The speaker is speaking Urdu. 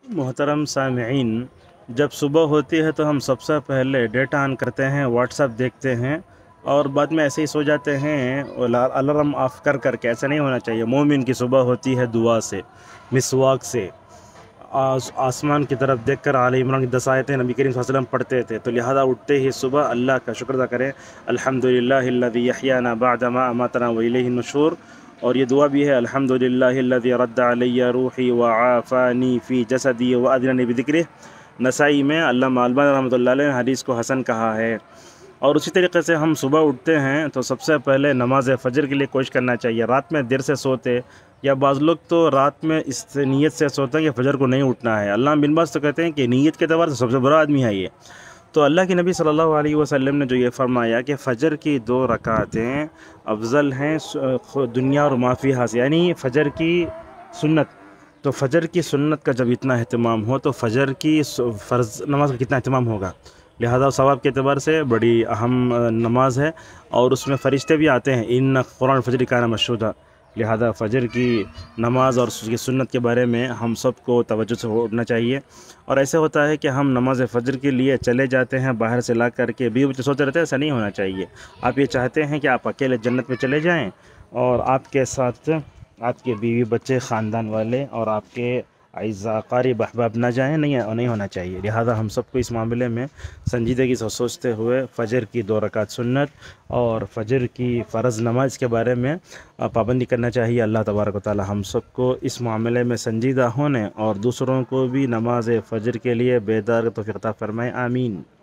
محترم سامعین، جب صبح ہوتی ہے تو ہم سب سے پہلے ڈیٹا آن کرتے ہیں، واٹس ایپ دیکھتے ہیں اور بعد میں ایسے ہی سو جاتے ہیں الارم آف کر کر کے۔ ایسا نہیں ہونا چاہیے۔ مومن کی صبح ہوتی ہے دعا سے، مسواک سے، آسمان کی طرف دیکھ کر آل عمران کی 10 آیتیں نبی کریم صلی اللہ علیہ وسلم پڑھتے تھے، تو لہذا اٹھتے ہی صبح اللہ کا شکر ادا کریں، الحمدللہ الذی یحیینا بعد ما اماتنا والیہ النشور۔ اور یہ دعا بھی ہے، الحمدللہ الذی رد علی روحی وعافانی فی جسدی واذننی بذکرہ۔ نسائی میں علامہ البانی رحمۃ اللہ علیہ نے حدیث کو حسن کہا ہے۔ اور اسی طریقے سے ہم صبح اٹھتے ہیں تو سب سے پہلے نماز فجر کے لیے کوشش کرنا چاہیے۔ رات میں دیر سے سوتے، یا بعض لوگ تو رات میں اس نیت سے سوتے ہیں کہ فجر کو نہیں اٹھنا ہے۔ علامہ بن باز تو کہتے ہیں کہ نیت کے اعتبار سے سب سے برا آدمی ہے یہ۔ تو اللہ کے نبی صلی اللہ علیہ وسلم نے جو یہ فرمایا کہ فجر کی 2 رکعتیں افضل ہیں دنیا اور ما فیہا سے، یعنی فجر کی سنت۔ تو فجر کی سنت کا جب اتنا اہتمام ہو تو فجر کی فرض نماز کا کتنا اہتمام ہوگا۔ لہذا ثواب کے اعتبار سے بڑی اہم نماز ہے، اور اس میں فرشتے بھی آتے ہیں، ان قرآن الفجر کان مشہودا۔ لہذا فجر کی نماز اور اس کی سنت کے بارے میں ہم سب کو توجہ سے اٹھنا چاہیے۔ اور ایسے ہوتا ہے کہ ہم نماز فجر کے لیے چلے جاتے ہیں باہر سے لا کر کے، بیوی بچے سوتے رہتے ہیں، ایسا نہیں ہونا چاہیے۔ آپ یہ چاہتے ہیں کہ آپ اکیلے جنت میں چلے جائیں اور آپ کے ساتھ آپ کے بیوی بچے، خاندان والے اور آپ کے اعزاء اقارب احباب نہ جائیں، نہیں ہونا چاہیے۔ لہذا ہم سب کو اس معاملے میں سنجیدگی سے سوچتے ہوئے فجر کی 2 رکعت سنت اور فجر کی فرض نماز کے بارے میں پابندی کرنا چاہیے۔ اللہ تبارک و تعالی ہم سب کو اس معاملے میں سنجیدہ ہونے اور دوسروں کو بھی نماز فجر کے لیے بیدار توفیق عطا فرمائے، آمین۔